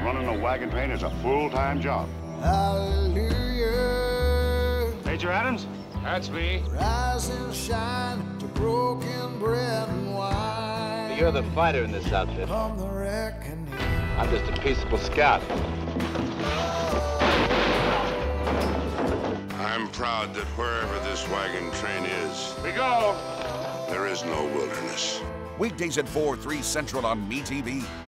Running a wagon train is a full-time job. Hallelujah. Major Adams? That's me. Rise and shine to broken bread and wine. You're the fighter in this outfit. Come the reckoning. I'm just a peaceable scout. I'm proud that wherever this wagon train is, We go! there is no wilderness. Weekdays at 4, 3 Central on MeTV.